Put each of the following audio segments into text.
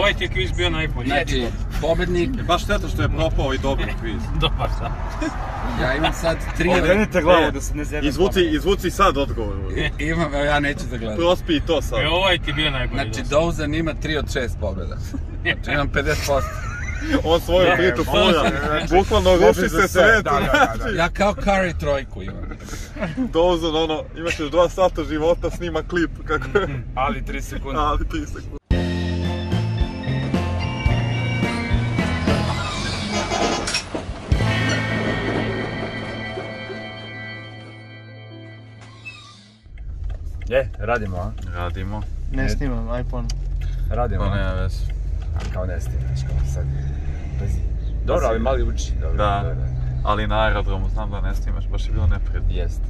ovaj ti je kviz bio najbolji. Znači, pobednik... Baš šteta što je propao i dobar kviz. Dobar, da. Ja imam sad 3... Okrenite glavu da se ne zjedem. Izvuci sad odgovor. Imam, ja neću da gledam. Prospi i to sad. Ovaj ti je bio najbolji. Znači, Douzan ima 3 od 6 pobjeda. Znači, imam 50%. On svoju pritu fulja. Bukvalno ruši se svet. Ja kao Curry trojku imam. Douzan, ono, imaš još 2 sata života, snima klip. Ali 3 sekunde. Ali 3 sekunde. Radimo, a? Radimo. Ne snimam iPhone. Radimo, Pa a? nema veze. A kao ne snimaš, kao sad. Pazi. Dobro, ali mali uči. Da, ali na aerodromu znam da ne snimaš, baš je bilo neprijatno. Jest.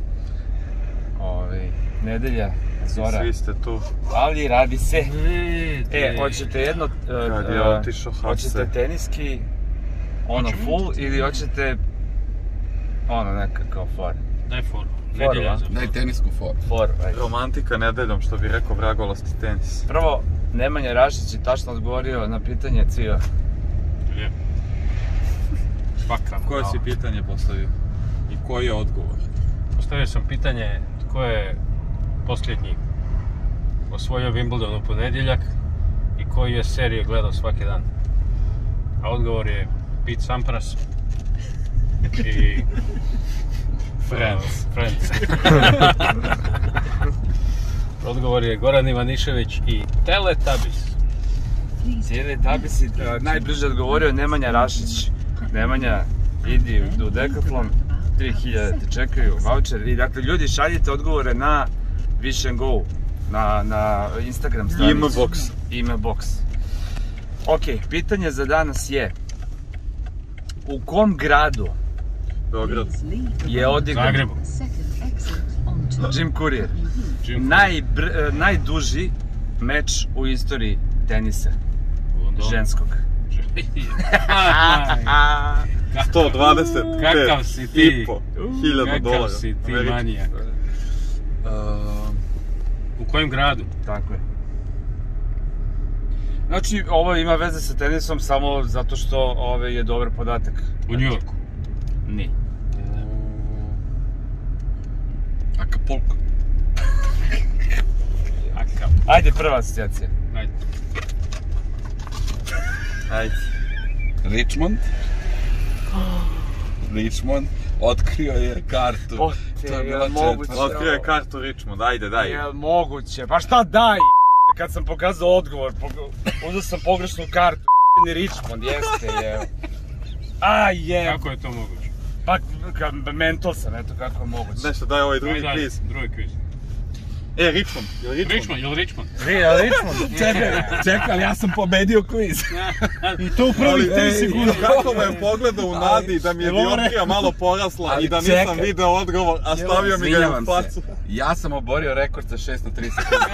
Nedelja, zora. Svi ste tu. Ali radi se. Hoćete jedno... Kad je otišao Hapse. Hoćete teniski, ono full, ili hoćete... Ono nekakav for? Daj for. Nedelja. Daj tenisku for. For, ajde. Romantika nedeljom, što bi rekao vragolasti tenis. Prvo, Nemanja Rašić je tačno odgovorio na pitanje Cija. Lijepo. Svaka. Koje si pitanje postavio? I koji je odgovor? Postavio sam pitanje tko je posljednji osvojio Wimbledon u ponedjeljak i koji je serije gledao svaki dan. A odgovor je Pete Sampras i... Friends. Odgovor je Goran Ivanišević i Teletubbies. Teletubbies je najbliže odgovorio Nemanja Rašić. Nemanja, idi u Decathlon, 3000 te čekaju, voucher. I dakle, ljudi, šaljite odgovore na Wish and Go, na Instagram stranicu. Emailbox. Ok, pitanje za danas je: u kom gradu Beograd. je odigran Zagrebu. Jim Courier najduži meč u istoriji tenisa ženskog? 125 Kakav si ti? $1,000. Kakav si ti manijak? U kojem gradu? Tako je. Znači, ovo ima veze sa tenisom samo zato što je dobar podatak. U New Yorku. Ni. Acapulco. Ajde, prva asocijacija. Ajde. Ajde. Richmond otkrio je kartu. To je bila moguće? Otkrio je kartu Richmond, ajde, daj. Jel moguće? Pa šta daj? Kad sam pokazao odgovor, uzeo sam pogrešnu kartu. Richmond, jeste, je. Kako je to moguće? Pa, mental sam, eto kako je moguće. Nešto, daj ovaj drugi kviz. Drugi kviz. Richmond, je li Richmond, je li Richmond? Richmond? Čekaj, ali ja sam pobedio kviz. I to u prvih 3 sekunde. Kako me pogledao u nadi da mi je dioptrija malo porasla i da nisam video odgovor, a stavio mi ga u facu. Ja sam oborio rekord sa 6 na 3 sekunde.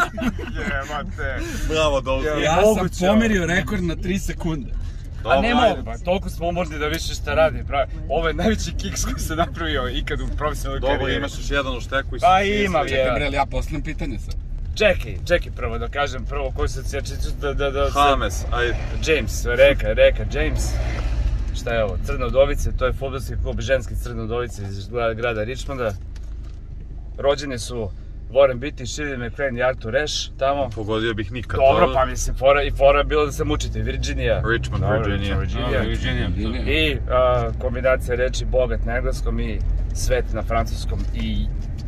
Jebate. Bravo, Douzan. Ja sam pomerio rekord na 3 sekunde. A ne mogu, pa toliko smo umorni da više šta radi, pravi. Ovo je najveći kiks koji se napravio ikad u profesionalnoj karijeri. Dobro, imaš još jedan u šteku i pa imam, Čekaj bre, ja postavljam pitanje sad. Čekaj prvo da kažem, koji se cijačicu da... Hames, ajde. James, reka, James. Šta je ovo? Crne Udovice, to je fudbalski klub ženski Crne Udovice iz grada Richmonda. Rođeni su Warren Beatty, Shirley MacLaine i Arthur Ashe, tamo. Pogodio bih nikad. Dobro, pa mislim, fora je bilo da se mučite, Virginia. Richmond, Virginia. I kombinacija reči bogat na engleskom i svet na francuskom i...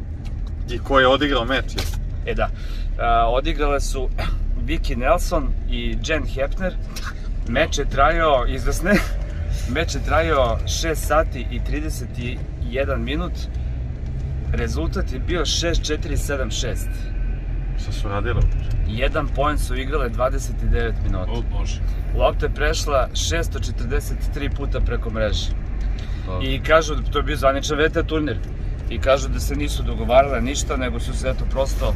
I ko je odigrao meč? Da. Odigrale su Vicky Nelson i Jen Hepner. Meč je trajao, izvesne, meč je trajao 6 sati i 31 minut. Rezultat je bio 6-4-7-6. Šta su radile? Jedan poen su igrale 29 minuta. O Bože. Lopta je prešla 643 puta preko mreže. I kažu, to je bio zvaničan VT turnir. I kažu da se nisu dogovarale ništa, nego su se eto prosto,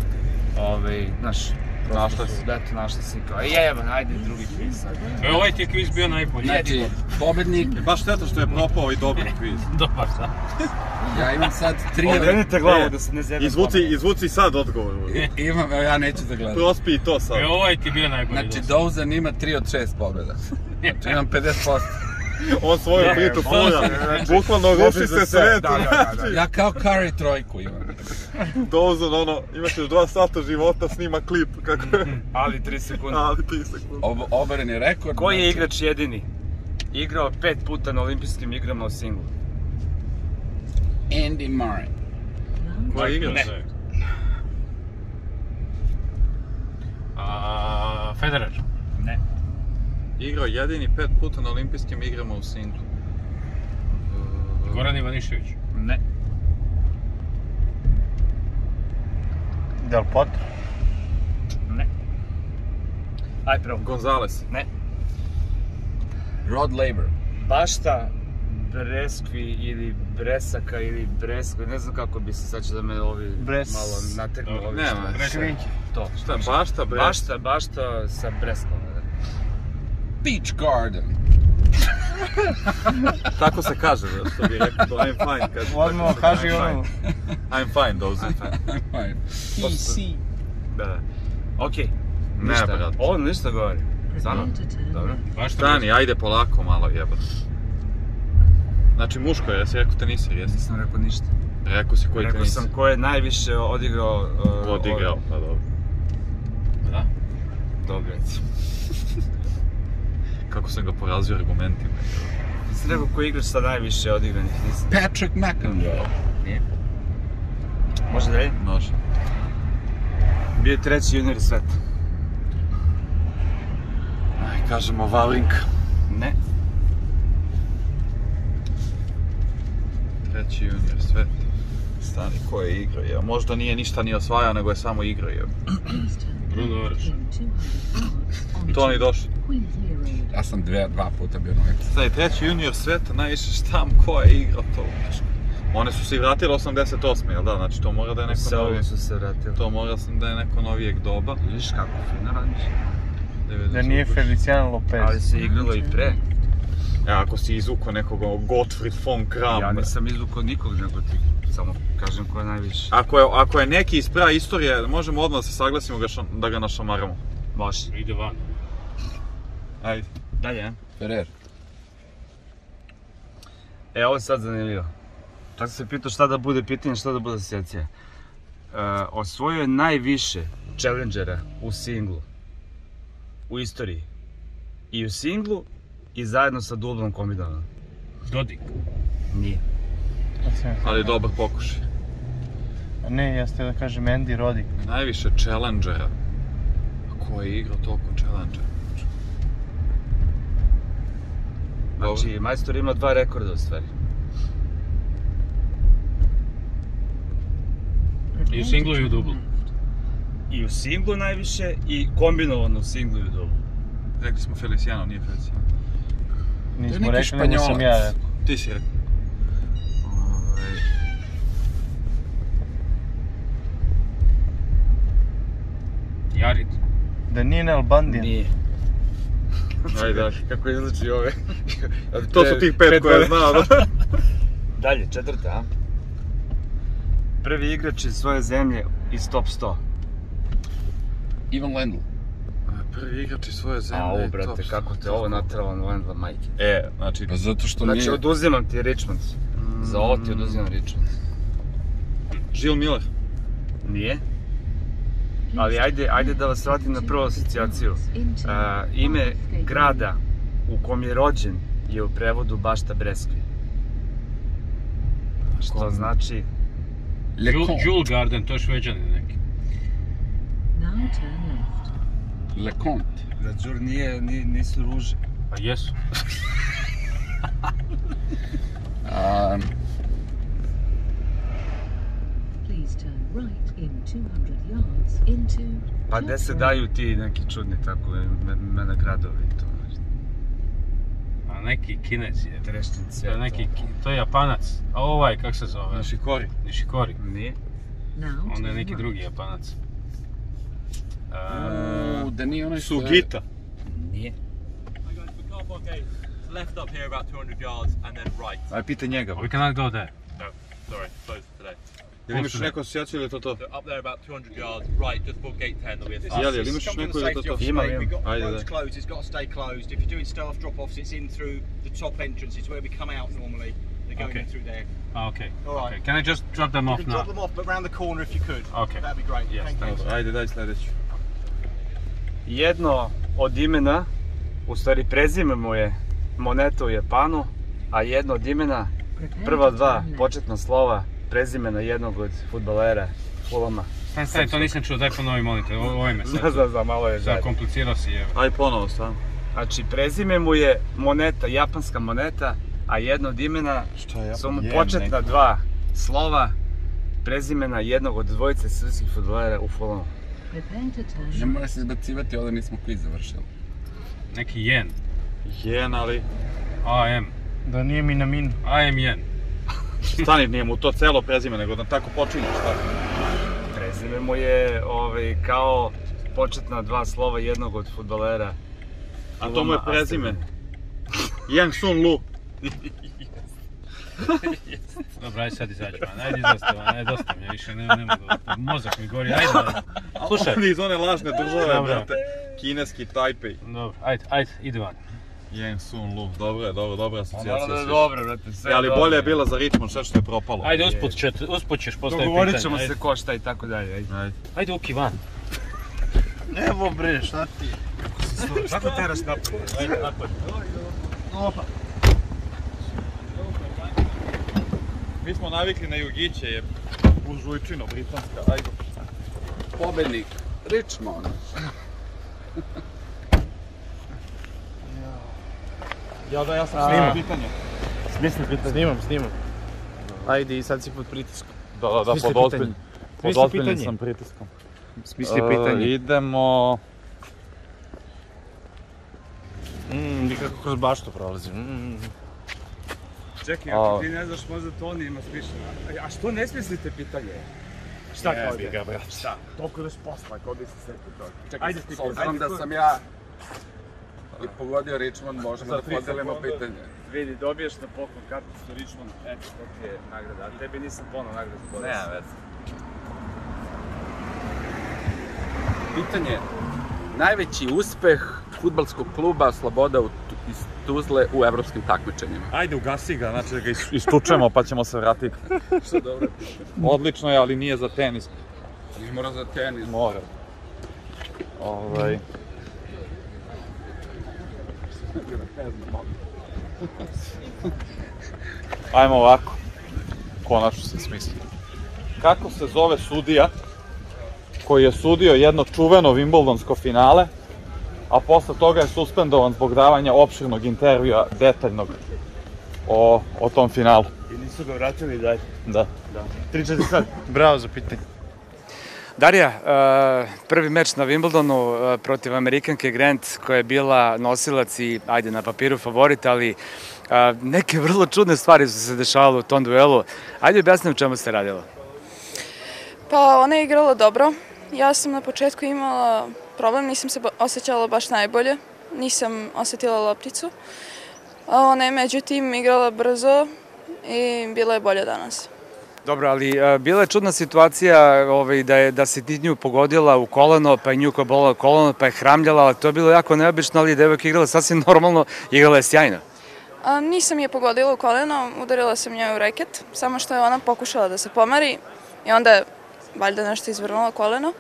znaš, našla si. Našla si kao, jeba, ajde drugi kviz. Ovaj ti je kviz bio najbolji. Znači, Pobednik. Baš šteta što je propao ovaj dobar kviz. Dobar, da. Ja imam sad 3... Okrenite glavu da se ne zjebem. Izvuci sad odgovor. Imam, ja neću da gledam. Prospi i to sad. Ovaj ti bio najbolji. Znači, Dozan ima 3 od 6 pobjeda. Znači, imam 50%. On svoju pritu fura. Bukvalno ruši se svet. Ja kao Curry trojku imam. Dozan, ono, imaš još 2 sata života, snima klip. Kako je. Ali 3 sekunde. Ali 3 sekunde. Oberen je rekord. Koji je igrač jedini igrao 5 puta na olimpijskim igrama u singlu? Andy Murray. Koji igrač? Ne. Federer. Ne. Igrao jedini 5 puta na olimpijskim igrama u singlu. Goran Ivanišević. Ne. Del Potro. Ne. Aj prvo. Gonzales. Ne. Rod Laver. Bašta Breskvi ili Bresaka ili Breskvi, ne znam kako bi se sad će da me ovi malo nategnu ovi. Nema. Švinke. To. Šta, bašta, bre? Bašta sa Breskom. Beach Garden. Tako se kaže, što bi rekao, I'm fine. Odmah kaži ono. I'm fine, Dozan. PC. Da. Okej. Ne, Ništa. brat. Ovo ništa govori. Stvarno? Dobro. Stani, ajde polako malo jebat. Znači muško je, jesi rekao tenisir, jesi? Nisam rekao ništa. Rekao si koji Rekao tenisir? sam ko je najviše odigrao... Odigrao, pa dobro. Da. Dobro. Kako sam ga porazio argumentima. Nisam rekao ko je igrač sa najviše odigranih, nisam. Patrick McEnroe. Nije. Može dalje? Može. Bio je 3. junior sveta. Aj, kažemo Valinka. Ne. 3. junior sveta. Stani, ko je igrao je? Možda nije ništa ni osvajao, nego je samo igrao je. Bruno Oreš. Toni došao. Ja sam 2 puta bio na licu. Stani, 3. junior sveta, najviše štam, ko je igrao to? One su se i vratile 88. jel da? Znači to mora da je neko Sa novijeg. su se vratili. To mora da je neko novijeg doba. Vidiš kako fino radiš. Da nije Feliciano Lopez. Ali se igralo i pre. Ako si izvukao nekog Gottfried von Kram. Ja nisam izvukao nikog nego ti. Samo kažem ko je najviše. Ako je neki iz praistorije, možemo odmah da se saglasimo da ga našamaramo. Može. Ide van. Ajde. Dalje, a? Ferrer. Ovo je sad zanimljivo. Tako se pitao šta da bude pitanje, šta da bude asocijacija. Osvojio je najviše challengera u singlu. U istoriji. I u singlu i zajedno sa dublom kombinovanom. Dodik. Nije. Ali dobar pokušaj. Ne, ja ste da kažem Andy Roddick. Najviše challengera. Ko je igrao toliko challengera? Znači, majstor ima 2 rekorda u stvari. I u singlu i u dublu. I u singlu najviše i kombinovano u singlu i u dublu. Rekli smo Feliciano, nije Feliciano. Nismo rekli, nego sam ja rekao. Ti si rekao. Jarit. Da nije Nalbandian. Nije. Ajde, ajde. Kako izluči ove. To su tih 5 koje znao, da? Dalje, 4. a? Prvi igrač iz svoje zemlje iz top 100. Ivan Lendl. Prvi igrač iz svoje zemlje. A ovo, brate, kako te ovo natralo na Lendla, majke. Znači... Pa zato što Znači, nije... oduzimam ti Richmond. Za ovo ti oduzimam Richmond. Gilles Miller. Nije. Ali ajde da vas vratim na prvu asocijaciju. Ime grada u kom je rođen je u prevodu Bašta Breskvi. Što znači... Jules Garden, to je Šveđanin neki. LeConte. Rađur nisu ruže. Pa jesu. Pa gde se daju ti neki čudni tako imena gradovi i to. A neki Kinez je. Trešnici. To je Japanac. A ovaj, kak se zove? Nishikori. Nije. Onda je neki drugi Japanac. Da nije onaj Sugita. Nije. left up here about 200 yards and then right. Aj, pitaj njega. We cannot go there. No, sorry, closed today. Jel imaš neko asociaciju ili je to to? So up there about 200 yards, right, just before gate 10 there'll be a sign. Jel imaš neko ili je to to? We've got Ajde, roads da. closed, it's got to stay closed. If you're doing staff drop-offs, it's in through the top entrance. It's where we come out normally. They're going in through there. Okay. All right. Okay. Can I just drop them off You can now? drop them off, but round the corner if you could. Okay. That'd be great. Yes, Thank you. Ajde, daj sljedeću. Jedno od imena, u stvari prezime mu je moneta u Japanu, a jedno od imena, prva dva početna slova prezimena jednog od fudbalera Fulama. Staj, to nisam čuo, daj ponovi molim te, ovo ime sad. Za malo je zajedno. Zakomplicirao si je. Aj ponovo sam. Znači, prezime mu je moneta, japanska moneta, a jedno od imena su mu početna dva slova prezimena jednog od dvojice srpskih fudbalera u Fulamu. Ne mora se izbacivati, ovdje nismo kviz završili. Neki jen. Jen, ali... AM. Da nije mi na minu. AM jen. Stani, nije mu to celo prezime, nego da tako počinješ, tako. Prezime mu je kao početna dva slova jednog od fudbalera. A to mu je prezime. Jen Sun Lu. Dobro, ajde sad izađu van, ajde dosta mi je više, ne mogu, mozak mi gori, ajde. Slušaj. Oni iz one lažne države, brate. Kineski Tajpej. Dobro, ajde, ide van. Jen Sun Lu, dobra asocijacija. Naravno da je dobro, brate, sve ali bolje je bila za Richmond, sve što je propalo. Ajde, usput ćeš postaviti pitanje. Dogovorit ćemo se ko šta i tako dalje, ajde. Ajde, Uki, van. Evo bre, šta ti je? Kako teraš napolje? Ajde, napolje. Opa. Mi smo navikli na jugiće, je buržujčino britanska, ajde. Pobednik, Richmond. Ja sam snimao pitanje. Smisli pitanje. Snimam. Ajde, i sad si pod pritiskom. Da, pod ozbiljnim sam pritiskom. Smisli pitanje. Idemo... Nikako kroz baštu prolazim. Čekaj, ako ti ne znaš, možda to on ima smišljeno. A što ne smislite pitanje? Šta kao je? Ga, brat. Šta? Toliko još posla, kao bi se setio toga. Čekaj, Ajde, s obzirom da sam ja i pogodio Richmond, možemo da podelimo pitanje. Vidi, dobiješ na poklon karticu Richmond, eto, to ti je nagrada. A tebi nisam ponao nagradu podao. Nema veze. Pitanje, najveći uspeh fudbalskog kluba Sloboda iz Tuzle u evropskim takmičenjima. Ajde, ugasi ga, znači da ga istučemo pa ćemo se vratiti. Što dobro pitanje. Odlično je, ali nije za tenis. Ne mora za tenis. Mora. Ajmo ovako. Konačno se smisli. Kako se zove sudija koji je sudio jedno čuveno Wimbledonsko finale, a posle toga je suspendovan zbog davanja opširnog intervjua, detaljnog, o tom finalu? I nisu ga vratili dalje. Da. 3-4 sad. Bravo za pitanje. Darija, prvi meč na Wimbledonu protiv Amerikanke Grant, koja je bila nosilac i, ajde, na papiru favorit, ali neke vrlo čudne stvari su se dešavale u tom duelu. Ajde, objasnim o čemu se radilo. Pa, ona je igrala dobro. Ja sam na početku imala problem, nisam se osjećala baš najbolje. Nisam osjetila lopticu. Ona je, međutim, igrala brzo i bila je bolja danas. Dobro, ali bila je čudna situacija da si ti nju pogodila u koleno, pa je nju koja bola koleno, pa je hramljala, ali to je bilo jako neobično, ali devojka igrala sasvim normalno, igrala je sjajno. Nisam je pogodila u koleno, udarila sam njoj u reket, samo što je ona pokušala da se pomeri i onda je valjda nešto izvrnula koleno.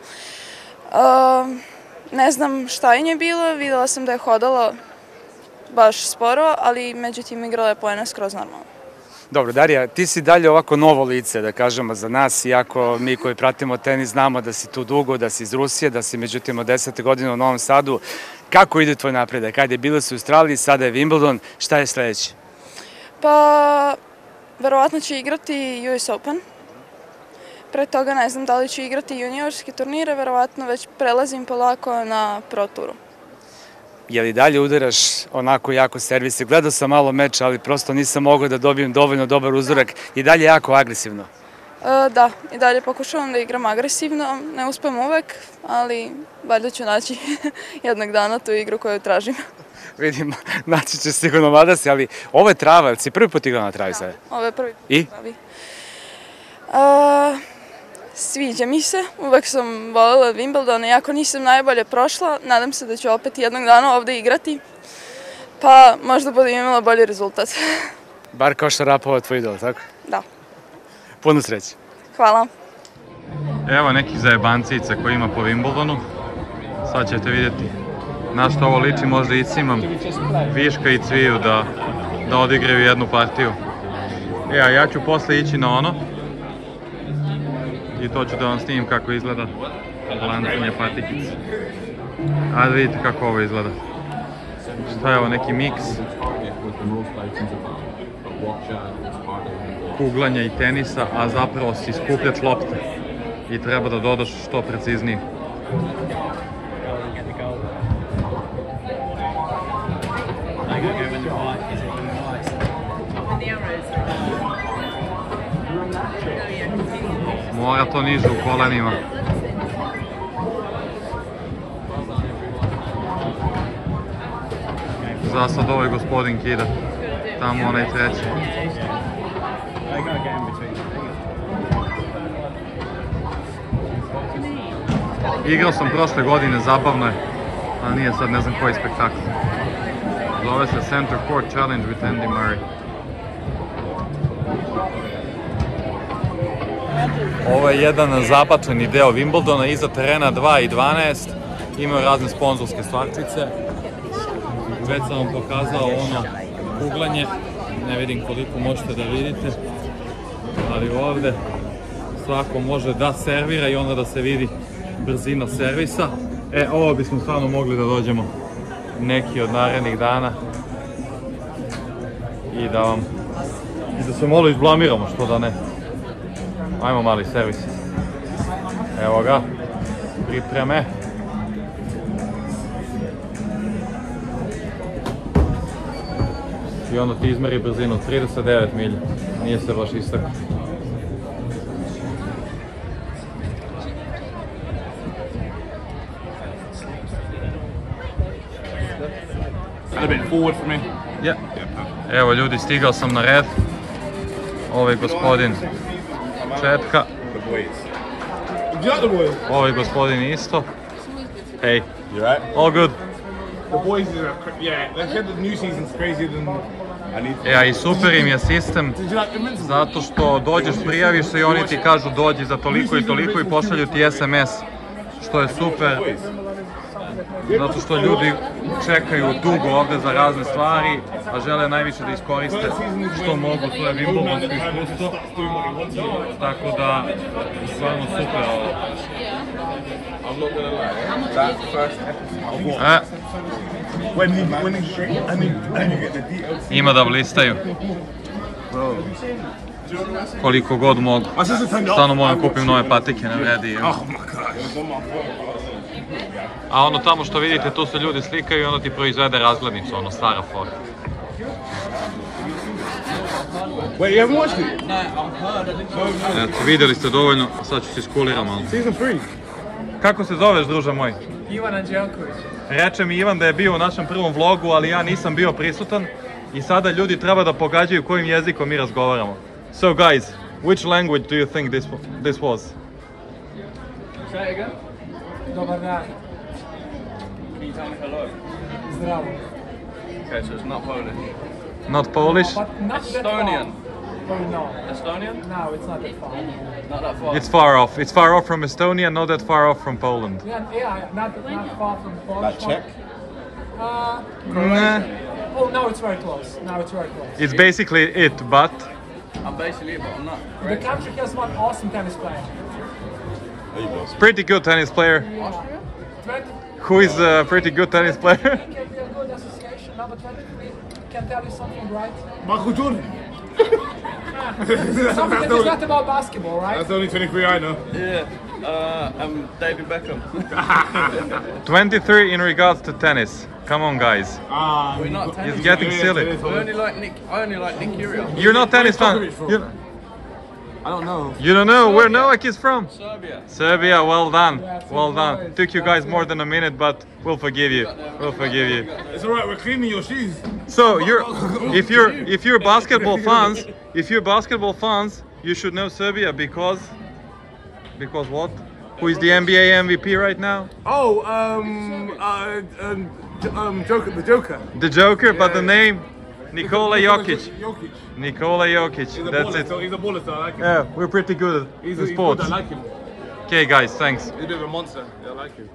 Ne znam šta je nje bilo, videla sam da je hodala baš sporo, ali međutim igrala je poena skroz normalno. Dobro, Darija, ti si dalje ovako novo lice, da kažemo, za nas, iako mi koji pratimo tenis znamo da si tu dugo, da si iz Rusije, da si međutim od 10. godine u Novom Sadu. Kako ide tvoj napredak? Ajde, bili su u Australiji, sada je Wimbledon, šta je sledeće? Pa, verovatno će igrati US Open. Pre toga ne znam da li ću igrati juniorske turnire, verovatno već prelazim polako na Pro Turu. Je li dalje udaraš onako jako servise? Gledao sam malo meč, ali prosto nisam mogao da dobijem dovoljno dobar uzorak i dalje jako agresivno. Da, i dalje pokušavam da igram agresivno, ne uspem uvek, ali valjda ću naći jednog dana tu igru koju tražim. Vidim, naći će sigurno Madasi, ali ovo je trava, jel si prvi put igrao na travi sada? Ovo je prvi put I? na travi. Sviđa mi se, uvek sam voljela Wimbledon, iako nisam najbolje prošla, nadam se da ću opet jednog dana ovde igrati, pa možda budem imala bolji rezultat. Bar kao Šarapova tvoj idol, tako? Da. Puno sreće. Hvala. Evo nekih zajebancica koji ima po Wimbledonu. Sad ćete vidjeti na što ovo liči, možda i cimam Viška i Cviju da odigraju jednu partiju. A ja ću posle ići na ono i to ću da vam snimim kako izgleda lancanje patikice. Ajde vidite kako ovo izgleda. Šta je ovo, neki miks kuglanja i tenisa, a zapravo si skupljač lopte i treba da dodaš što precizniji. Mora to niže u kolenima. Za sad ovaj gospodin kida. Tamo onaj treći. Igrao sam prošle godine, zabavno je, ali nije sad ne znam koji spektakl. Zove se Center Court Challenge with Andy Murray. Ovo je jedan zabačeni deo Wimbledona, iza terena 2 i 12. Imaju razne sponzorske stvarčice. Već sam vam pokazao ono kuglanje, ne vidim koliko možete da vidite, ali ovde svako može da servira i onda da se vidi brzina servisa. Ovo bismo stvarno mogli da dođemo neki od narednih dana i da se malo izblamiramo, što da ne. Ajmo mali servis. Evo ga, pripreme. I onda ti izmeri brzinu 39 milja. Nije se baš istakao. A bit forward for me. Yeah. Evo ljudi, stigao sam na red. Ovaj gospodin Četka. Ovaj gospodin isto. Hey. You right? All good. The boys are, yeah, they said the new season's crazier than I need. A i super im je sistem, zato što dođeš, prijaviš se i oni ti kažu dođi za toliko i toliko i pošalju ti SMS, što je super. Zato što ljudi čekaju dugo ovde za razne stvari, a žele najviše da iskoriste što mogu, to je Wimbledonsko iskustvo. Tako da, stvarno super ovo. Ima da blistaju. Koliko god mogu. Stvarno moram kupim nove patike, ne vredi. A ono tamo što vidite, tu se ljudi slikaju i onda ti proizvede razglednicu, ono stara fora. Eto, vidjeli ste dovoljno, sad ću se iskuliram malo. Kako se zoveš, druže moj? Ivan Anđelković. Reče mi Ivan da je bio u našem prvom vlogu, ali ja nisam bio prisutan i sada ljudi treba da pogađaju kojim jezikom mi razgovaramo. So guys, which language do you think this was? Say again? Dobar dan. Can you tell me hello? Zdravo. Okay, so it's not Polish. Not Polish? But not Estonian. that far. No. Estonian? No, it's not that far. Not that far. It's far off. It's far off from Estonia, not that far off from Poland. Yeah, not far from Polish. That Czech? Nah. Oh, no, it's very close. Now it's very close. It's basically it, but I'm basically it, but I'm not. The country has one awesome tennis player. pretty good tennis player. Yeah. 20. Who is a pretty good tennis player? Can be a good association. Number 23 can tell you something, right? Michael Jordan. Something that is not about basketball, right? That's the only 23 I know. Yeah, I'm David Beckham. 23 in regards to tennis. Come on, guys. We're not tennis. It's getting silly. I only like Nick Kyrgios. You're not tennis fan. I don't know. You don't know where Novak is from? Serbia. Serbia, well done. Well done. Took you guys more than a minute, but we'll forgive you. We'll forgive you. It's alright, we're cleaning your shoes. So if you're basketball fans, you should know Serbia because what? Who is the NBA MVP right now? Oh, Joker, the Joker. The Joker, but the name? Nikola Jokic. Jokic. Nikola Jokic. He's a That's baller, it. so he's a baller, so I like him. Yeah, we're pretty good He's at good, sports. I like him. Okay, guys, thanks. He's a bit of a monster. I like him.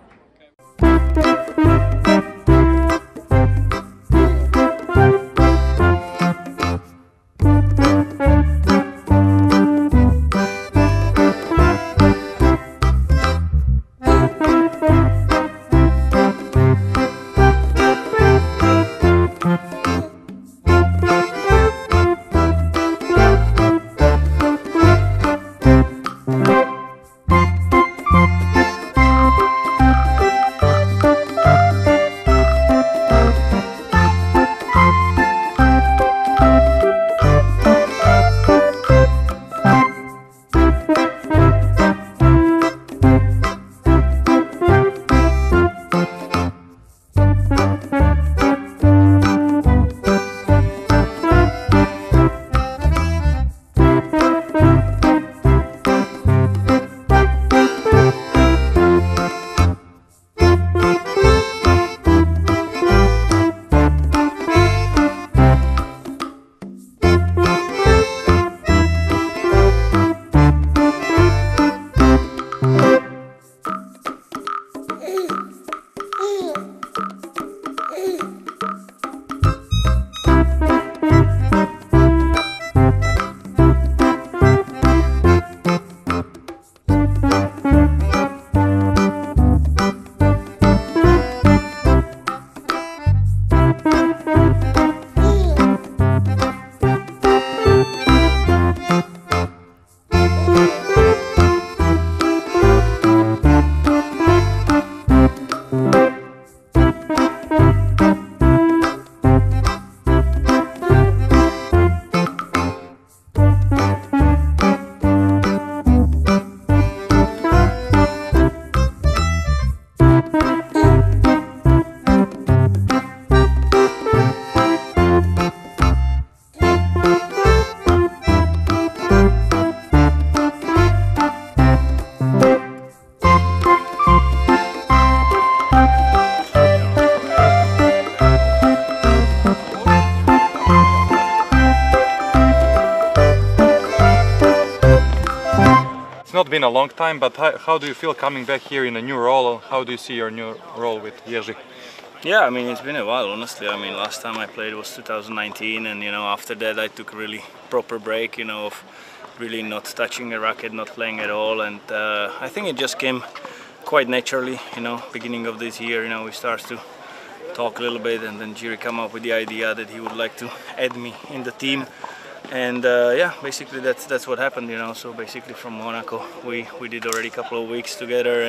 It's not been a long time, but how do you feel coming back here in a new role? How do you see your new role with Jerzy? Yeah, I mean, it's been a while, honestly. I mean, last time I played was 2019, and, you know, after that I took a really proper break, you know, of really not touching a racket, not playing at all, and I think it just came quite naturally, you know, beginning of this year, you know, we started to talk a little bit, and then Jiri came up with the idea that he would like to add me in the team. And yeah, basically that's what happened, you know. So basically from Monaco we did already a couple of weeks together,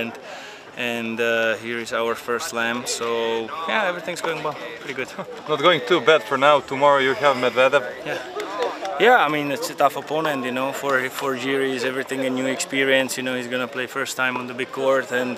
and here is our first slam. So yeah, everything's going well, pretty good. Not going too bad for now. Tomorrow you have Medvedev. Yeah, I mean, it's a tough opponent, you know. For Jiri is everything a new experience, you know. He's gonna play first time on the big court, and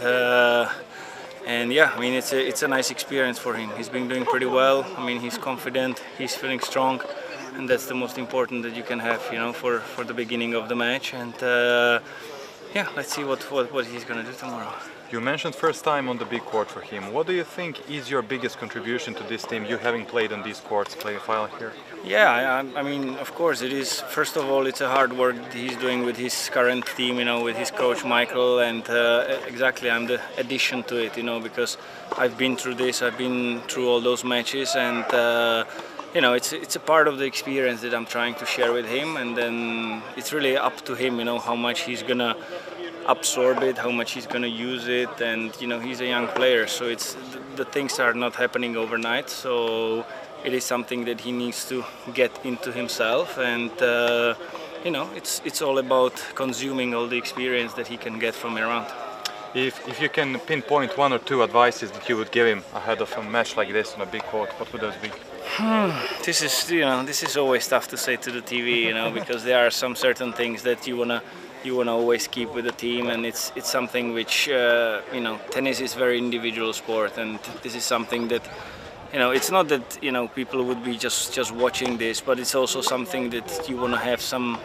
yeah, I mean, it's a nice experience for him. He's been doing pretty well. I mean, he's confident, he's feeling strong, and that's the most important that you can have, you know, for the beginning of the match. And yeah, let's see what he's gonna do tomorrow. You mentioned first time on the big court for him. What do you think is your biggest contribution to this team, you having played on these courts, playing final here? Yeah, I mean, of course it is. First of all, it's a hard work that he's doing with his current team, you know, with his coach Michael, and exactly, I'm the addition to it, you know, because I've been through this, I've been through all those matches, and you know, it's a part of the experience that I'm trying to share with him, and then it's really up to him, you know, how much he's gonna absorb it, how much he's gonna use it, and you know, he's a young player, so it's the things are not happening overnight, so it is something that he needs to get into himself, and you know, it's all about consuming all the experience that he can get from around. If you can pinpoint one or two advices that you would give him ahead of a match like this on a big court, what would those be? This is always tough to say to the TV, because there are some certain things that you wanna always keep with the team, and it's something which tennis is very individual sport, and this is something that it's not that people would be just watching this, but it's also something that you wanna have some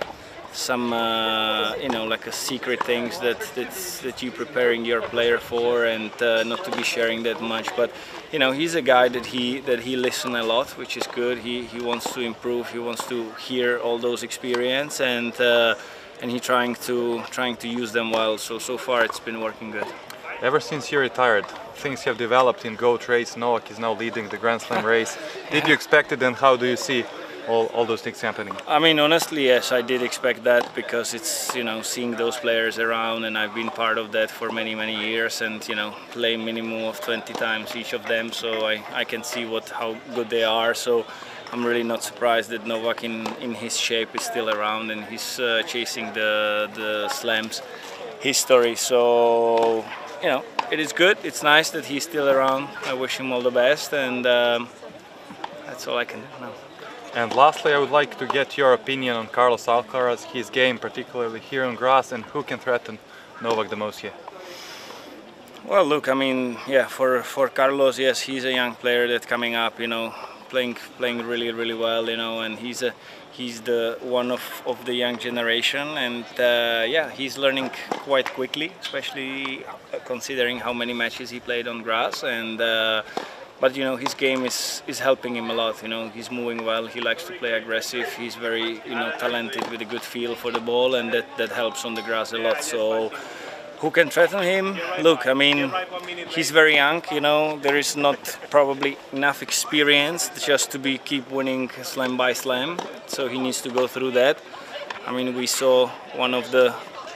like a secret things that you preparing your player for, and not to be sharing that much. But he's a guy that he listen a lot, which is good. He wants to improve. He wants to hear all those experience, and he trying to use them well. So far it's been working good. Ever since you retired, things have developed in GOAT race. Novak is now leading the Grand Slam race. Did you expect it, and how do you see all those things happening? I mean, honestly, yes, I did expect that, because it's seeing those players around, and I've been part of that for many years, and play minimum of 20 times each of them, so I can see how good they are. So I'm really not surprised that Novak in his shape is still around, and he's chasing the slams history. So it is good. It's nice that he's still around. I wish him all the best, and that's all I can do now. And lastly, I would like to get your opinion on Carlos Alcaraz, his game, particularly here on grass, and who can threaten Novak the most here? Well, look, I mean, yeah, for Carlos, yes, he's a young player that's coming up, playing really well, and he's the one of the young generation, and yeah, he's learning quite quickly, especially considering how many matches he played on grass, and but his game is helping him a lot. He's moving well. He likes to play aggressive. He's very talented with a good feel for the ball, and that helps on the grass a lot. So who can threaten him? Look, I mean, he's very young. There is not probably enough experience just to keep winning slam by slam. So he needs to go through that. I mean, we saw one of the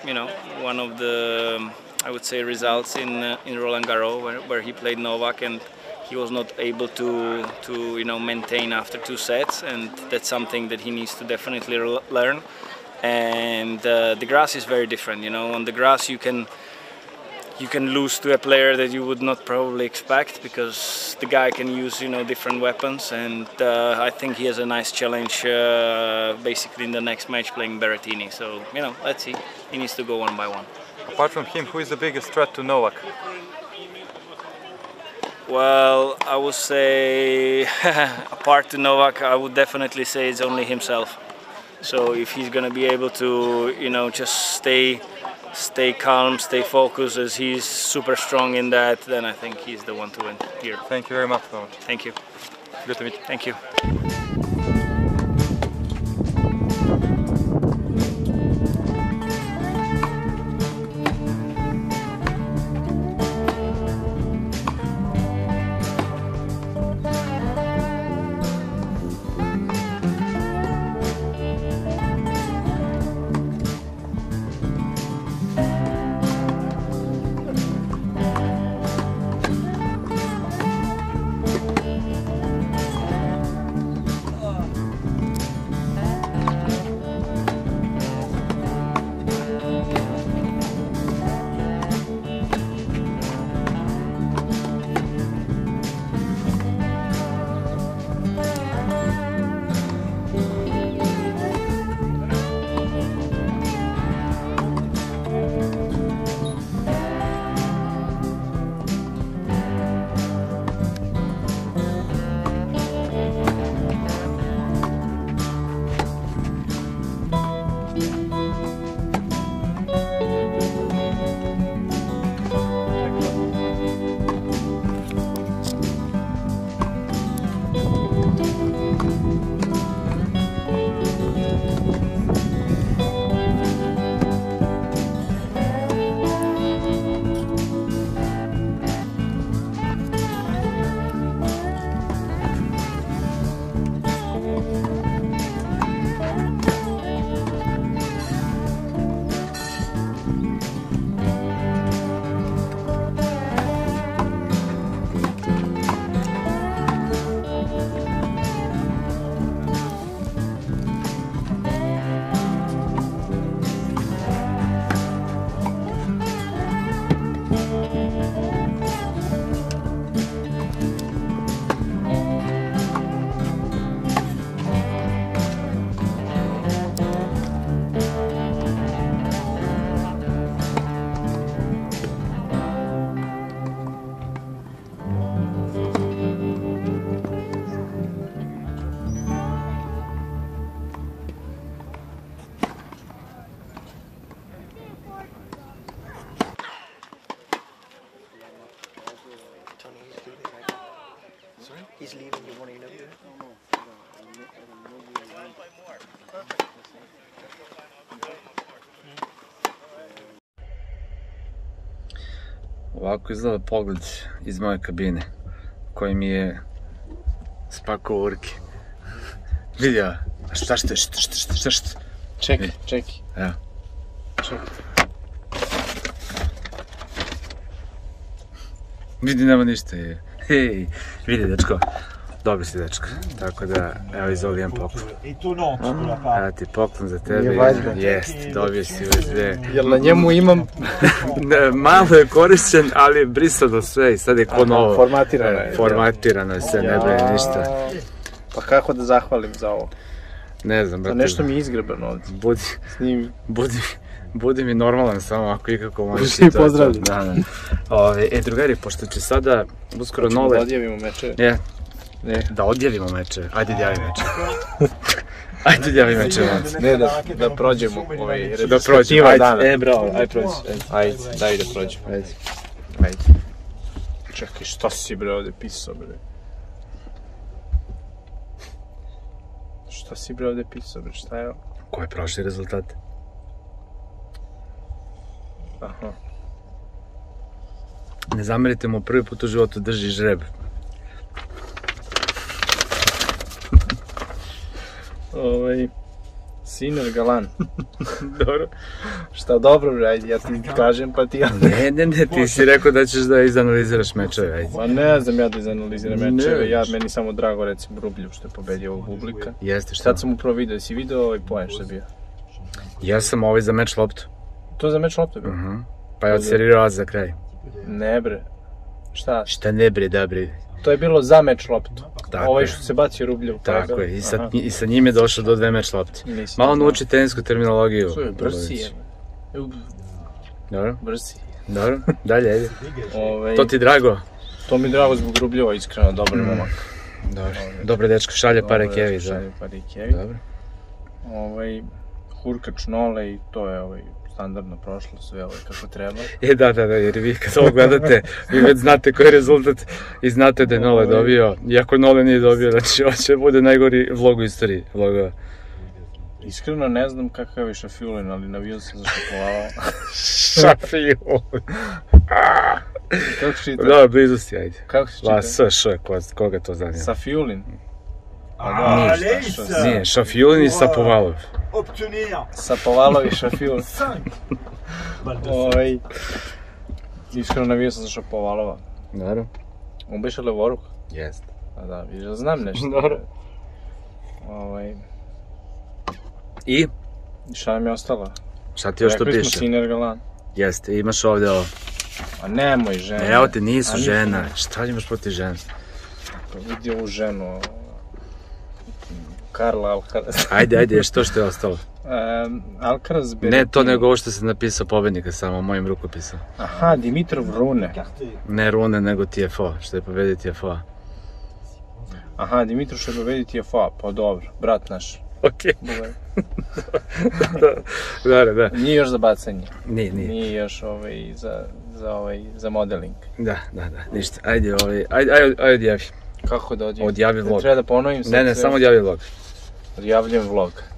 I would say results in Roland Garros where he played Novak, and he was not able to maintain after 2 sets, and that's something that he needs to definitely learn. And the grass is very different. On the grass you can lose to a player that you would not probably expect, because the guy can use different weapons, and I think he has a nice challenge basically in the next match playing Berrettini. So let's see. He needs to go one by one. Apart from him, who is the biggest threat to Novak? Well, I would say, apart to Novak, I would definitely say it's only himself. So if he's going to be able to, just stay calm, stay focused, as he's super strong in that, then I think he's the one to win here. Thank you very much, Novak. Thank you. Good to meet you. Thank you. Ovako izgleda pogled iz moje kabine, koji mi je spakovao urke. Vidio, a šta? Čekaj. Evo. Vidi, nema ništa. Hej, vidi dečko. Dobri si dečko. Tako da, evo izvoli jedan poklon. Evo ti poklon za tebe. Jest, dobio si ove dve. Jel na njemu imam? Malo je korišćen, ali je brisano sve i sad je ko novo. Formatirano je. Formatirano je sve, ne brine ništa. Pa kako da zahvalim za ovo? Ne znam, brate. Nešto mi je izgrebano ovdje. Budi mi normalan samo ako ikako možeš i to. Pozdravljam. Da. Drugari, pošto će sada uskoro Nole... Da odjavimo meče. Da odjavimo meče. Ajde odjavi meče. Ne, da prođemo da prođemo. Ajde, bravo, ajde prođi. Ajde, daj da prođemo. Ajde. Čekaj, šta si bre ovdje pisao bre? Šta si bre ovdje pisao bre, šta je ovo? Ko je prošli rezultat? Aha. Ne zamerite mu, prvi put u životu drži žreb. Siner Galan. Dobro. Šta dobro bre, ajde, ja ti kažem pa ti... Ne, ti si rekao da ćeš da izanaliziraš mečeve, ajde. Pa ne znam ja da izanaliziram mečeve, meni samo drago recimo Rubljev što je pobedio ovog Bublika. Jeste, šta? Sad sam upravo vidio, jesi vidio ovaj poen što je bio? Ja sam za meč loptu. To za meč loptu je bio? Pa je odserirao za kraj. Ne bre. Šta? Šta ne bre, da bre. To je bilo za meč loptu. Ovaj što se bacio Rubljev. Tako je, i sa njim je došao do 2 meč lopte. Malo nauči tenisku terminologiju. Brsi je. Dobro. Brsi. Dobro, dalje, ajde. To ti drago? To mi je drago zbog Rubljeva, iskreno, dobar momak. Dobre dečko, šalje pare Kevi. Šalje pare Kevi. Dobro. Hurkač Nole i to je standardno prošlo, sve kako treba. Da, jer vi kad ovo gledate, vi već znate koji je rezultat i znate da je Nole dobio. Iako Nole nije dobio, znači ovo će bude najgori vlog u istoriji vlogova. Iskreno ne znam kakav je Šafjulin, ali navio sam za Šapovalova. Šafjulin. Kako se čita? Da, blizu si, ajde. Kako se čita? Koga to zanima? Safjulin. Nije, Šafjulin i Sapovalov. Sapovalov i Šafjulin. Iskreno navio sam za Šapovalova. Naravno. On beše levoruk? Jeste. A da, vidiš da znam nešto. Naravno. I? Šta nam je ostalo? Šta ti još to piše? Rekli smo Siner Galan. Jeste, imaš ovdje ovo. A nemoj žene. Evo ti, nisu žena. Šta imaš protiv žena? Vidi ovu ženu. Karla Alcaraz. Ajde, što je ostalo? Alcaraz Berrettini. Ne to, nego ovo što se napisao pobednika, samo mojim rukopisom. Aha, Dimitrov Rune. Ne Rune, nego TFO, što je pobedio TFO. Aha, Dimitrov što je pobedio TFO, pa dobro, brat naš. Okej. Da. Nije još za bacanje. Nije. Nije još za modeling. Da, ništa. Ajde odjavi. Kako da odjavi? Odjavi vlog. Treba da ponovim sad. Ne, samo odjavi vlog. Odjavljujem vlog.